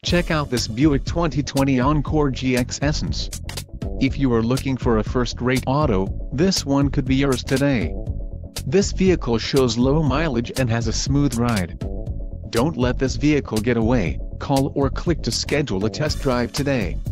Check out this Buick 2020 Encore GX Essence. If you are looking for a first-rate auto, this one could be yours today. This vehicle shows low mileage and has a smooth ride. Don't let this vehicle get away. Call or click to schedule a test drive today.